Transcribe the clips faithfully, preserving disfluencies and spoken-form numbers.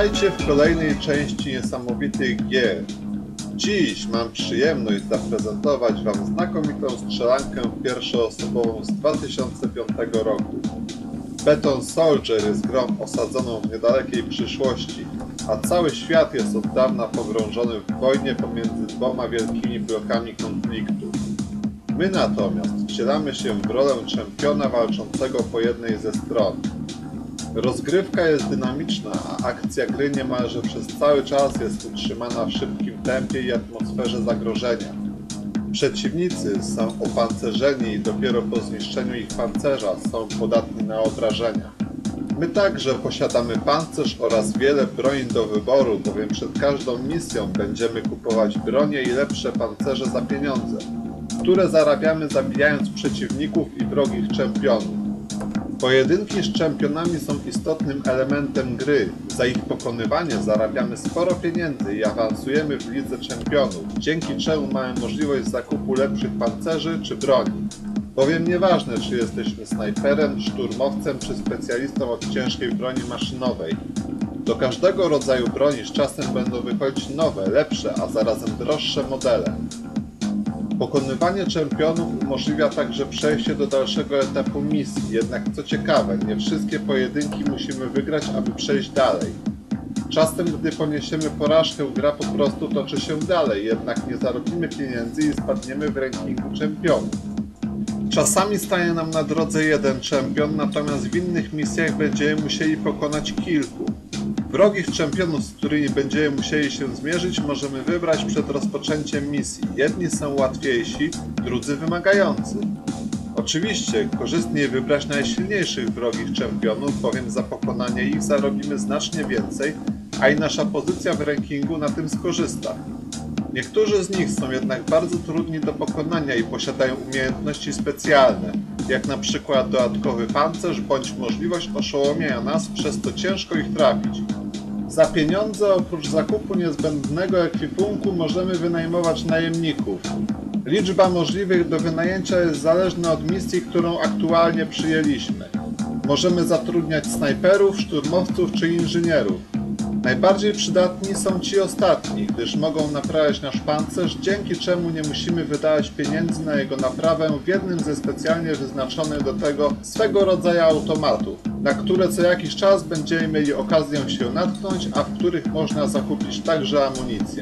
Witajcie w kolejnej części niesamowitych gier. Dziś mam przyjemność zaprezentować Wam znakomitą strzelankę pierwszoosobową z dwa tysiące piątego roku. Beton Soldier jest grą osadzoną w niedalekiej przyszłości, a cały świat jest od dawna pogrążony w wojnie pomiędzy dwoma wielkimi blokami konfliktu. My natomiast wcielamy się w rolę czempiona walczącego po jednej ze stron. Rozgrywka jest dynamiczna, a akcja gry niemalże przez cały czas jest utrzymana w szybkim tempie i atmosferze zagrożenia. Przeciwnicy są opancerzeni i dopiero po zniszczeniu ich pancerza są podatni na obrażenia. My także posiadamy pancerz oraz wiele broni do wyboru, bowiem przed każdą misją będziemy kupować bronie i lepsze pancerze za pieniądze, które zarabiamy zabijając przeciwników i wrogich czempionów. Pojedynki z czempionami są istotnym elementem gry. Za ich pokonywanie zarabiamy sporo pieniędzy i awansujemy w lidze czempionów, dzięki czemu mamy możliwość zakupu lepszych pancerzy czy broni. Bowiem nieważne, czy jesteśmy snajperem, szturmowcem czy specjalistą od ciężkiej broni maszynowej. Do każdego rodzaju broni z czasem będą wychodzić nowe, lepsze, a zarazem droższe modele. Pokonywanie czempionów umożliwia także przejście do dalszego etapu misji, jednak co ciekawe, nie wszystkie pojedynki musimy wygrać, aby przejść dalej. Czasem, gdy poniesiemy porażkę, gra po prostu toczy się dalej, jednak nie zarobimy pieniędzy i spadniemy w rankingu czempionów. Czasami stanie nam na drodze jeden czempion, natomiast w innych misjach będziemy musieli pokonać kilku. Wrogich czempionów, z którymi będziemy musieli się zmierzyć, możemy wybrać przed rozpoczęciem misji. Jedni są łatwiejsi, drudzy wymagający. Oczywiście korzystniej wybrać najsilniejszych wrogich czempionów, bowiem za pokonanie ich zarobimy znacznie więcej, a i nasza pozycja w rankingu na tym skorzysta. Niektórzy z nich są jednak bardzo trudni do pokonania i posiadają umiejętności specjalne, jak na przykład dodatkowy pancerz bądź możliwość oszołomienia nas, przez co ciężko ich trafić. Za pieniądze oprócz zakupu niezbędnego ekwipunku możemy wynajmować najemników. Liczba możliwych do wynajęcia jest zależna od misji, którą aktualnie przyjęliśmy. Możemy zatrudniać snajperów, szturmowców czy inżynierów. Najbardziej przydatni są ci ostatni, gdyż mogą naprawiać nasz pancerz, dzięki czemu nie musimy wydawać pieniędzy na jego naprawę w jednym ze specjalnie wyznaczonych do tego swego rodzaju automatów, na które co jakiś czas będziemy mieli okazję się natknąć, a w których można zakupić także amunicję.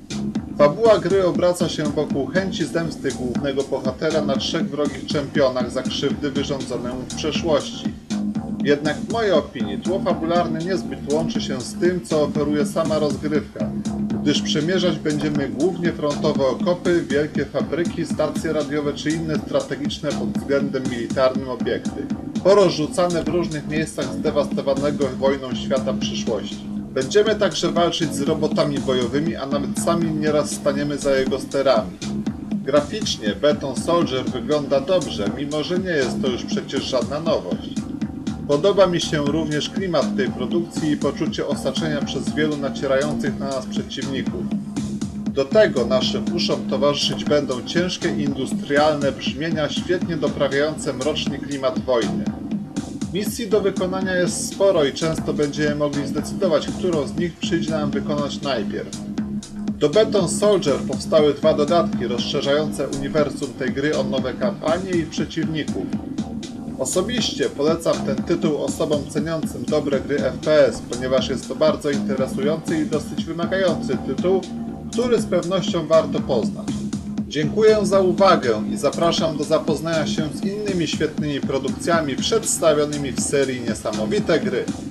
Fabuła gry obraca się wokół chęci zemsty głównego bohatera na trzech wrogich czempionach za krzywdy wyrządzone mu w przeszłości. Jednak w mojej opinii tło fabularne niezbyt łączy się z tym, co oferuje sama rozgrywka, gdyż przemierzać będziemy głównie frontowe okopy, wielkie fabryki, stacje radiowe czy inne strategiczne pod względem militarnym obiekty, porozrzucane w różnych miejscach zdewastowanego wojną świata przyszłości. Będziemy także walczyć z robotami bojowymi, a nawet sami nieraz staniemy za jego sterami. Graficznie Beton Soldier wygląda dobrze, mimo że nie jest to już przecież żadna nowość. Podoba mi się również klimat tej produkcji i poczucie osaczenia przez wielu nacierających na nas przeciwników. Do tego naszym uszom towarzyszyć będą ciężkie industrialne brzmienia świetnie doprawiające mroczny klimat wojny. Misji do wykonania jest sporo i często będziemy mogli zdecydować, którą z nich przyjdzie nam wykonać najpierw. Do Beton Soldier powstały dwa dodatki rozszerzające uniwersum tej gry o nowe kampanie i przeciwników. Osobiście polecam ten tytuł osobom ceniącym dobre gry F P S, ponieważ jest to bardzo interesujący i dosyć wymagający tytuł, który z pewnością warto poznać. Dziękuję za uwagę i zapraszam do zapoznania się z innymi świetnymi produkcjami przedstawionymi w serii Niesamowite Gry.